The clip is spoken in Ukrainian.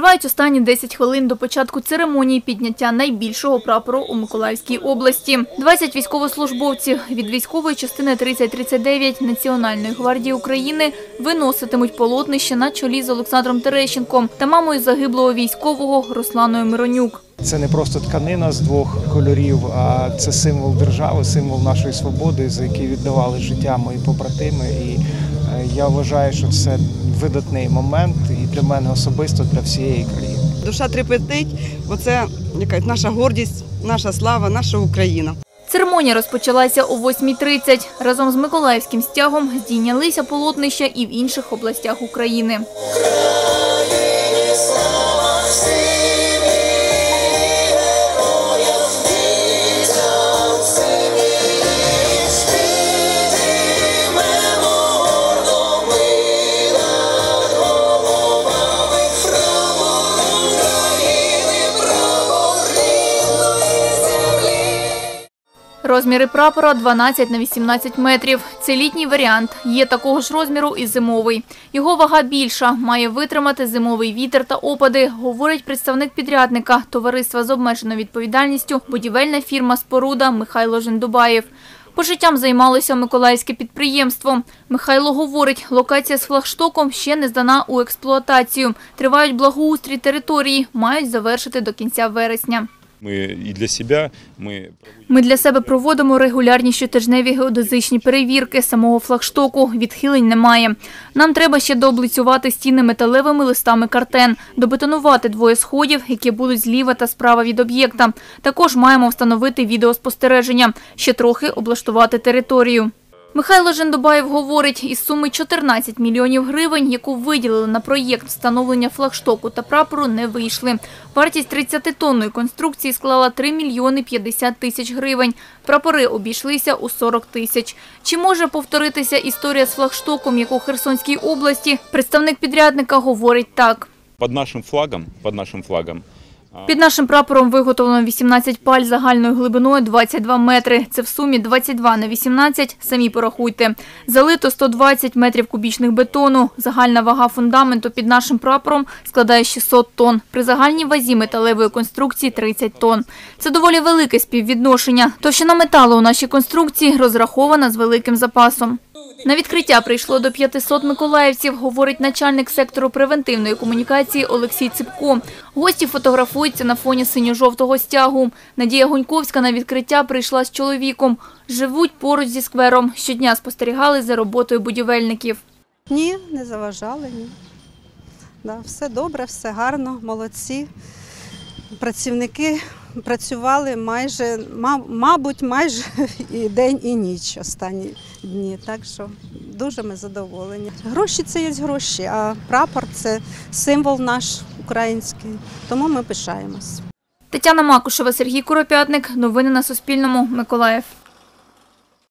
Тривають останні 10 хвилин до початку церемонії підняття найбільшого прапору у Миколаївській області. 20 військовослужбовців від військової частини 3039 Національної гвардії України виноситимуть полотнище на чолі з Олександром Терещенком та мамою загиблого військового Русланою Миронюк. Це не просто тканина з двох кольорів, а це символ держави, символ нашої свободи, за який віддавали життя мої побратими. І я вважаю, що це видатний момент і для мене особисто, для всієї країни. Душа трепетить, бо це наша гордість, наша слава, наша Україна. Церемонія розпочалася о 8:30. Разом з миколаївським стягом здійнялися полотнища і в інших областях України. Розміри прапора 12 на 18 метрів. Це літній варіант. Є такого ж розміру і зимовий. Його вага більша, має витримати зимовий вітер та опади, говорить представник підрядника товариства з обмеженою відповідальністю будівельна фірма «Споруда» Михайло Жендубаєв. Пошиттям займалося миколаївське підприємство. Михайло говорить, локація з флагштоком ще не здана у експлуатацію. Тривають благоустрій території, мають завершити до кінця вересня. Ми для себе проводимо регулярні щотижневі геодезичні перевірки самого флагштоку. Відхилень немає. Нам треба ще дооблицювати стіни металевими листами картен, добетонувати двоє сходів, які будуть зліва та справа від об'єкта. Також маємо встановити відеоспостереження, ще трохи облаштувати територію. Михайло Жендубаєв говорить, із суми 14 мільйонів гривень, яку виділили на проєкт встановлення флагштоку та прапору, не вийшли. Вартість 30-тонної конструкції склала 3 мільйони 50 тисяч гривень. Прапори обійшлися у 40 тисяч. Чи може повторитися історія з флагштоком, як у Херсонській області? Представник підрядника говорить так. Під нашим прапором виготовлено 18 паль загальною глибиною 22 метри. Це в сумі 22 на 18, самі порахуйте. Залито 120 метрів кубічних бетону. Загальна вага фундаменту під нашим прапором складає 600 тонн. При загальній вазі металевої конструкції 30 тонн. Це доволі велике співвідношення. Товщина металу у нашій конструкції розрахована з великим запасом. На відкриття прийшло до 500 миколаївців, говорить начальник сектору превентивної комунікації Олексій Ципко. Гості фотографуються на фоні синьо-жовтого стягу. Надія Гуньковська на відкриття прийшла з чоловіком. Живуть поруч зі сквером. Щодня спостерігали за роботою будівельників. Ні, не заважали, ні. Все добре, все гарно, молодці. Працівники працювали мабуть, майже і день, і ніч останні дні. Так що дуже ми задоволені. Гроші – це є гроші, а прапор – це символ наш український. Тому ми пишаємось. Тетяна Макушева, Сергій Куропятник. Новини на Суспільному. Миколаїв.